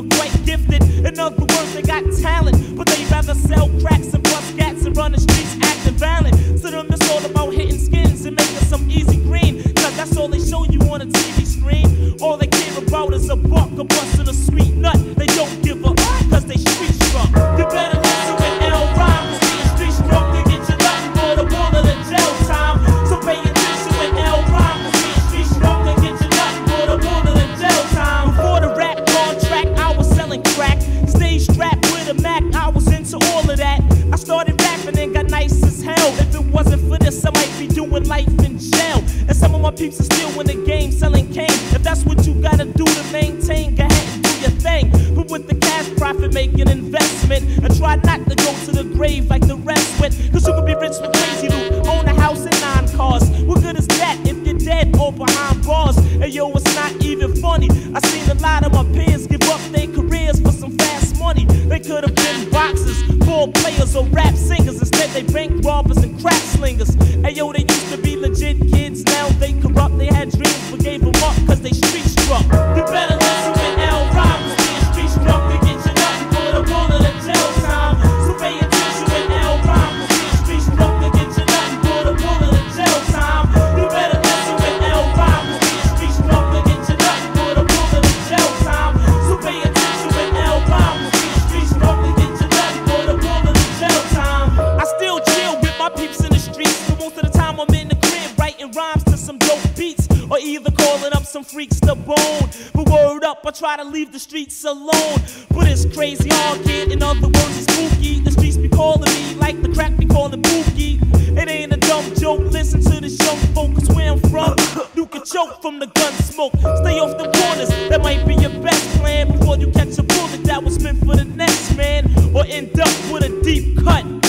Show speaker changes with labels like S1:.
S1: quite gifted. In other words, they got talent, but they rather sell cracks and bust cats and run the streets acting violent. To them, it's all about hitting skins and making some easy green, cause that's all they show you on a TV screen. All they care about is a buck, a bust, and a sweet nut. They don't give a cause they street strong. You better listen with L rhymes, being street strong to get you nothing for the wall of the jail time. So pay attention with L rhymes, being street strong to get you nothing for the wall of the jail time. Before the rap contract, I was selling crack. Stay strapped with a Mac, I was into all of that. I started rapping and got nice as hell. If it wasn't for this, I might be doing life in jail. And some of my peeps are still in the game selling cane. If that's what you gotta do to maintain, go ahead and do your thing. But with the cash profit, make an investment and try not to go to the grave like the rest went. Cause you could be rich with crazy loot, own a house and 9 cars. What good is that if you're dead or behind bars? And yo, it's not even funny. I seen a lot of my peers give up their careers for some fast money. They could have been boxers, ball players, or rap singers. Instead, they bank robbers and crack slingers. And yo, they used to be legit kids, now they corrupt. They had dreams but gave them up cause they street struck. You better listen with L rhymes, being street struck to get you nothing for the wall of the jail time. So pay attention with L rhymes, being street struck to get you nothing for the wall of the jail time. You better listen with L rhymes, being street struck to get you nothing for the wall of the jail time. So pay attention with L rhymes, being street struck to get you nothing for the wall of the jail time. I still chill with my peeps in the streets, but most of the time I'm in the crib writing rhymes to some dope beats, or either calling up some freaks to bone. But word up, I try to leave the streets alone. But it's crazy hard, kid, in other words it's spooky. The streets be calling me like the crack be calling Pookie. It ain't a dumb joke, listen to the show, focus where I'm from. You can choke from the gun smoke, stay off the corners, that might be your best plan. Before you catch a bullet that was meant for the next man, or end up with a deep cut.